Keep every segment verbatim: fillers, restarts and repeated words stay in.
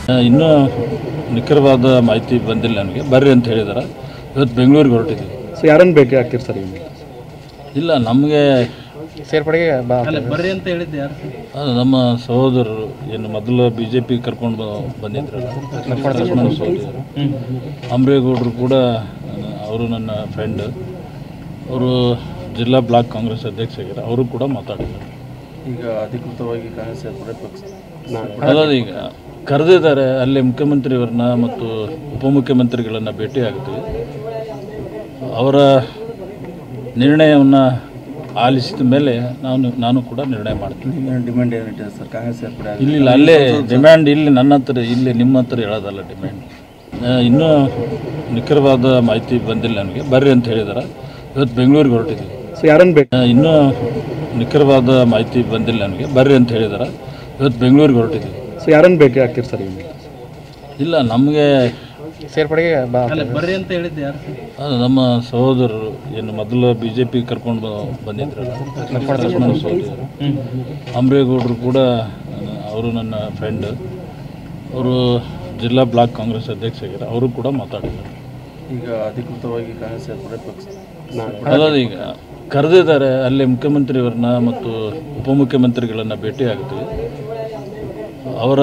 ಇನ್ನೂ ನಿಖರವಾದ ಮಾಹಿತಿ ಬಂದಿಲ್ಲ ನನಗೆ. ಬರ್ರಿ ಅಂತ ಹೇಳಿದಾರೆ. ಇವತ್ತು ಬೆಂಗಳೂರಿಗೆ ಹೊರಟಿದ್ದೀವಿ. ಸೊ ಯಾರನ್ನು ಭೇಟಿ ಆಗ್ತೀರಿ ಸರ್? ಇಲ್ಲ, ನಮಗೆ ಸೇರ್ಪಡೆಗೆ ಬರ್ರಿ ಅಂತ ಹೇಳಿದ್ದೆ ಯಾರು? ಅದು ನಮ್ಮ ಸಹೋದರರು ಏನು ಮೊದಲು ಬಿ ಜೆ ಪಿ ಕರ್ಕೊಂಡು ಬಂದಿದ್ರಲ್ಲ, ಲಕ್ಷ್ಮಣ ಸಹೋದರರು ಅಂಬ್ರೇಗೌಡರು ಕೂಡ ಅವರು ನನ್ನ ಫ್ರೆಂಡ್. ಅವರು ಜಿಲ್ಲಾ ಬ್ಲಾಕ್ ಕಾಂಗ್ರೆಸ್ ಅಧ್ಯಕ್ಷ ಆಗ್ಯಾರ. ಅವರು ಕೂಡ ಮಾತಾಡಿದ್ದಾರೆ. ಈಗ ಅಧಿಕೃತವಾಗಿ ಕಾಂಗ್ರೆಸ್ ಸೇರ್ಪಡೆ ಪಕ್ಷ ಅದಾದ ಈಗ ಕರೆದಿದ್ದಾರೆ. ಅಲ್ಲಿ ಮುಖ್ಯಮಂತ್ರಿಯವ್ರನ್ನ ಮತ್ತು ಉಪಮುಖ್ಯಮಂತ್ರಿಗಳನ್ನು ಭೇಟಿ ಆಗ್ತೀವಿ. ಅವರ ನಿರ್ಣಯವನ್ನು ಆಲಿಸಿದ ಮೇಲೆ ನಾನು ನಾನು ಕೂಡ ನಿರ್ಣಯ ಮಾಡ್ತೀನಿ. ಡಿಮ್ಯಾಂಡ್ ಏನಿದೆ ಸರ್ ಕಾಂಗ್ರೆಸ್ ಸೇರ್ಪಡೆ? ಇಲ್ಲ, ಅಲ್ಲೇ ಡಿಮ್ಯಾಂಡ್ ಇಲ್ಲಿ ನನ್ನ ಹತ್ರ, ಇಲ್ಲಿ ನಿಮ್ಮ ಹತ್ರ ಹೇಳೋದಲ್ಲ ಡಿಮ್ಯಾಂಡ್. ಇನ್ನೂ ನಿಖರವಾದ ಮಾಹಿತಿ ಬಂದಿಲ್ಲ ನನಗೆ. ಬರ್ರಿ ಅಂತ ಹೇಳಿದಾರೆ. ಇವತ್ತು ಬೆಂಗಳೂರಿಗೆ ಹೊರಟಿದ್ದೀವಿ. ಸೊ ಯಾರನ್ನು ಭೇಟಿ ಇನ್ನೂ ನಿಖರವಾದ ಮಾಹಿತಿ ಬಂದಿಲ್ಲ ನನಗೆ. ಬರ್ರಿ ಅಂತ ಹೇಳಿದಾರೆ. ಇವತ್ತು ಬೆಂಗಳೂರಿಗೆ ಹೊರಟಿದ್ದೀವಿ. ಸೊ ಯಾರನ್ನು ಭೇಟಿ ಆಗ್ತೀರಿ ಸರ್? ಇಲ್ಲ, ನಮಗೆ ಸೇರ್ಪಡೆಗೆ ಬರ್ರಿ ಅಂತ ಹೇಳಿದ್ದೆ ಯಾರು? ಅದು ನಮ್ಮ ಸಹೋದರರು ಏನು ಮೊದಲು ಬಿ ಜೆ ಪಿ ಕರ್ಕೊಂಡು ಬಂದಿದ್ರಲ್ಲ, ಲಕ್ಷ್ಮಣ ಸಹೋದರರು ಅಂಬ್ರೇಗೌಡರು ಕೂಡ ಅವರು ನನ್ನ ಫ್ರೆಂಡ್. ಅವರು ಜಿಲ್ಲಾ ಬ್ಲಾಕ್ ಕಾಂಗ್ರೆಸ್ ಅಧ್ಯಕ್ಷ ಆಗ್ಯಾರ. ಅವರು ಕೂಡ ಮಾತಾಡಿದ್ದಾರೆ. ಈಗ ಅಧಿಕೃತವಾಗಿ ಕಾಂಗ್ರೆಸ್ ಸೇರ್ಪಡೆ ಪಕ್ಷ ಅದಾದ ಈಗ ಕರೆದಿದ್ದಾರೆ. ಅಲ್ಲಿ ಮುಖ್ಯಮಂತ್ರಿಯವ್ರನ್ನ ಮತ್ತು ಉಪಮುಖ್ಯಮಂತ್ರಿಗಳನ್ನು ಭೇಟಿ ಆಗ್ತೀವಿ. ಅವರ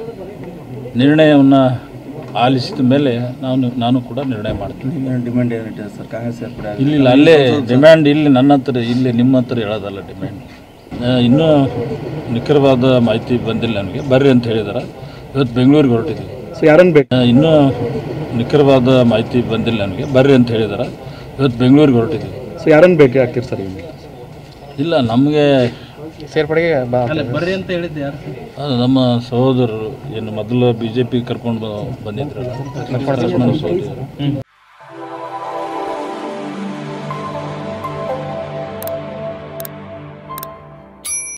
ನಿರ್ಣಯವನ್ನು ಆಲಿಸಿದ ಮೇಲೆ ನಾನು ನಾನು ಕೂಡ ನಿರ್ಣಯ ಮಾಡ್ತೀನಿ. ಡಿಮ್ಯಾಂಡ್ ಏನಿದೆ ಸರ್ ಕಾಂಗ್ರೆಸ್ ಸೇರ್ಪಡೆ? ಇಲ್ಲ, ಅಲ್ಲೇ ಡಿಮ್ಯಾಂಡ್ ಇಲ್ಲಿ ನನ್ನ ಹತ್ರ, ಇಲ್ಲಿ ನಿಮ್ಮ ಹತ್ರ ಹೇಳೋದಲ್ಲ ಡಿಮ್ಯಾಂಡ್. ಇನ್ನೂ ನಿಖರವಾದ ಮಾಹಿತಿ ಬಂದಿಲ್ಲ ನನಗೆ. ಬರ್ರಿ ಅಂತ ಹೇಳಿದಾರೆ. ಇವತ್ತು ಬೆಂಗಳೂರಿಗೆ ಹೊರಟಿದ್ದೀವಿ. ಸೊ ಯಾರನ್ನು ಭೇಟಿ ಇನ್ನೂ ನಿಖರವಾದ ಮಾಹಿತಿ ಬಂದಿಲ್ಲ ನನಗೆ. ಬರ್ರಿ ಅಂತ ಹೇಳಿದಾರೆ. ಇವತ್ತು ಬೆಂಗಳೂರಿಗೆ ಹೊರಟಿದ್ದೀವಿ. ಸೊ ಯಾರನ್ನು ಭೇಟಿ ಆಗ್ತೀರಿ ಸರ್? ಇಲ್ಲ, ನಮಗೆ ಸೇರ್ಪಡೆಗೆ ಬರ್ರಿ ಅಂತ ಹೇಳಿದ್ದೆ ಯಾರು? ಅದು ನಮ್ಮ ಸಹೋದರರು ಏನು ಮೊದಲು ಬಿ ಜೆ ಪಿ ಕರ್ಕೊಂಡು ಬಂದಿದ್ರಲ್ಲ, ಲಕ್ಷ್ಮಣ ಸಹೋದರರು